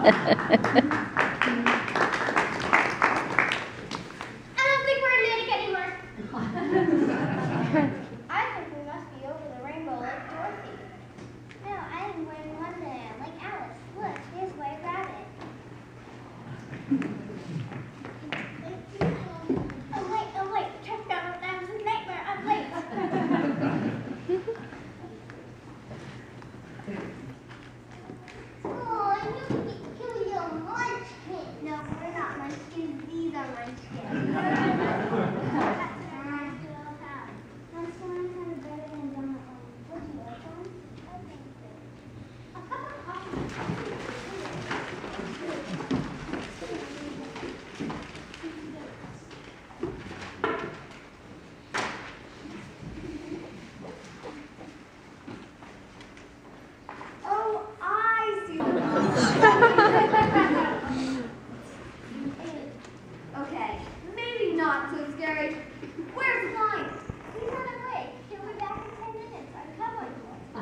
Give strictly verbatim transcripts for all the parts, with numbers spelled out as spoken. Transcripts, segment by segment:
don't think we're Atlantic anymore. I think we must be over the rainbow like Dorothy. No, I'm in Wonderland like Alice. Look, there's White Rabbit. Oh wait, oh wait, check that out. That was a nightmare. I'm late. Oh, you can kill your munchkin. No, we're not munchkins. These are munchkins. Munchkins are better than donut ones. Would you like one? I think so. A cup of coffee. Oh, I see the Okay, maybe not so scary. Where's the lion? He's on the way. He'll be back in ten minutes. I'm coming. Oh,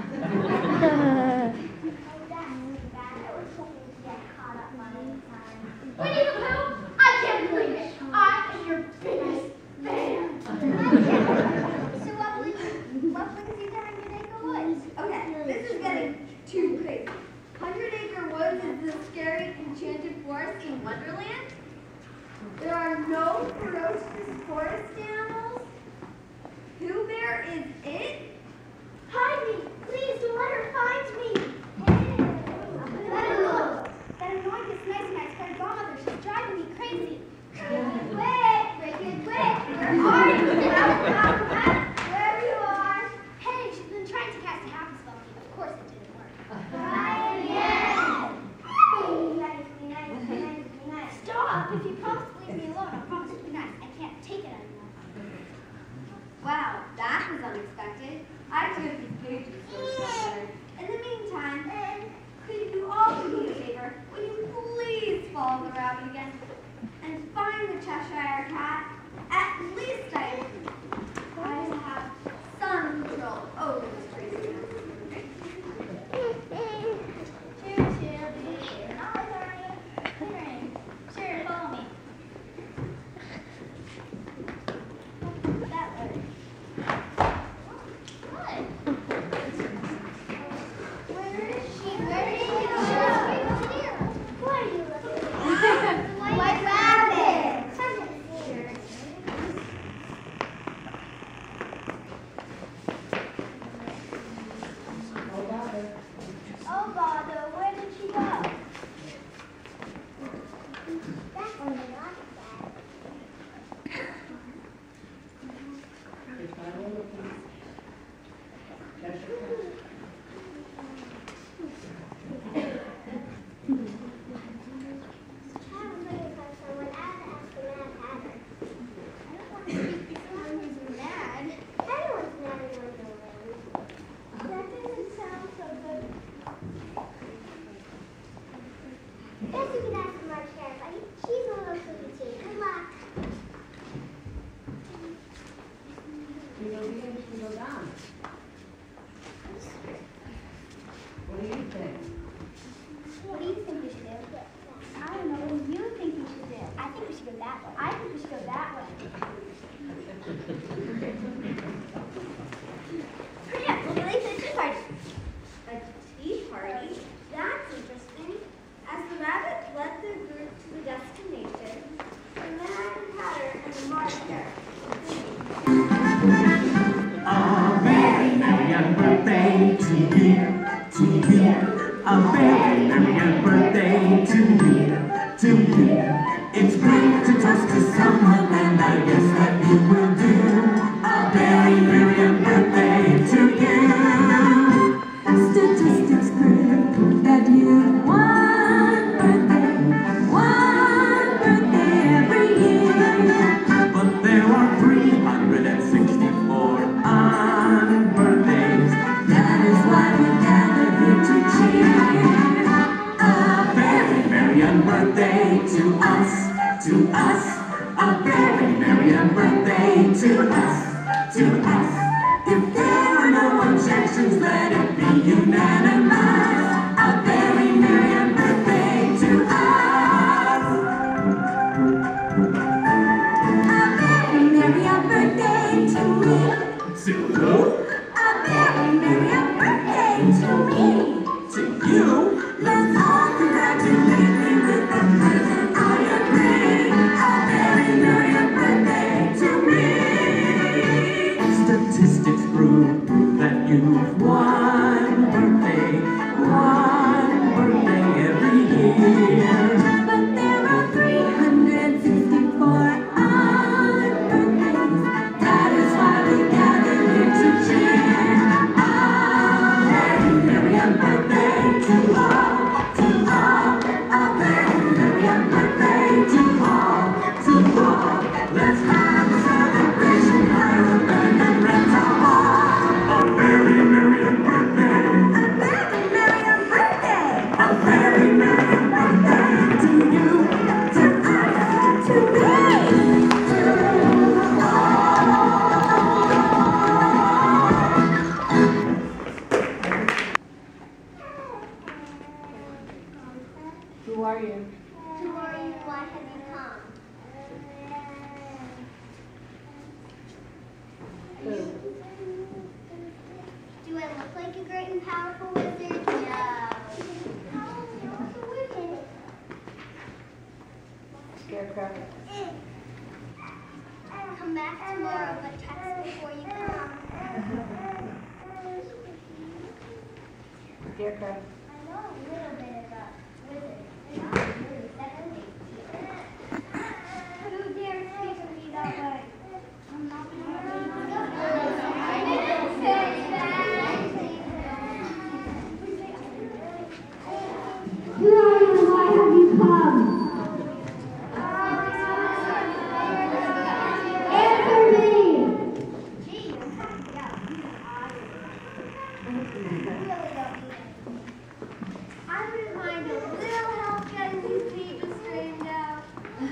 that's really bad. I was hoping to get caught up on any time. Winnie the Pooh, I can't believe it. I am your biggest fan. So what brings what brings you to Hundred Acre Woods? Okay, this is getting too crazy. Hundred Acre Woods is the scary enchanted forest in Wonderland. There are no ferocious forest animals. Pooh Bear is it? Hide me! Please don't let her find me! Let her look! That annoying nice nice her godmother, she's driving me crazy. Quick! Quick and quick! Where are you? Where you are? Hey, she's been trying to cast a happy spell on me. Of course it didn't work. Try again! Be nice, be nice, be nice, be nice. Stop! If you promise to leave me alone, I promise to be nice. I can't take it anymore. Wow, that was unexpected. I took these pages so better. In the meantime, could you all do me a favor? Would you please follow the rabbit again and find the Cheshire Cat? At least I, I have some control over this crazy man. Choo choo, be here. Not like are you? Clearing. Sure, follow me. That way. What? Where is she? Where is she? What are you looking at? The White Rabbit. Come here. Oh, bother. Where did she go? That's on the right side. Let it be unanimous. A very merry birthday to Who are you? Who are you? Why have you come? Who? Do I look like a great and powerful wizard? No. How will you know it's a wizard? Scarecrow. Come back tomorrow, but text before you come. Scarecrow. I know a little bit about wizards. They're not really that Who dares speak to me that way? I'm not Who are you and why have you come? Answer me! Gee, you're happy out. I really don't need it. I wouldn't mind a little help getting these pages straightened out.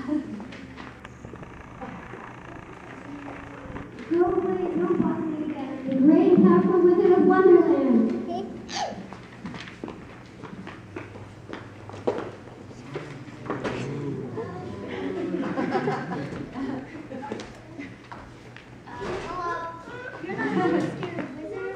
No way, no bother again. The great and powerful wizard of Wonderland. Hello. You're not really scared of wizards?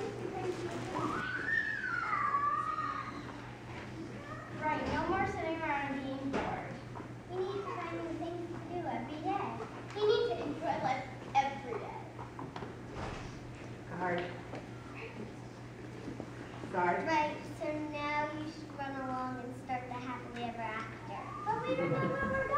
Right, no more sitting around and being bored. We need to find new things to do every day. We need to enjoy life every day. Guard. Guard. Right, so now you should run along and start the happily ever after. But we don't know where we're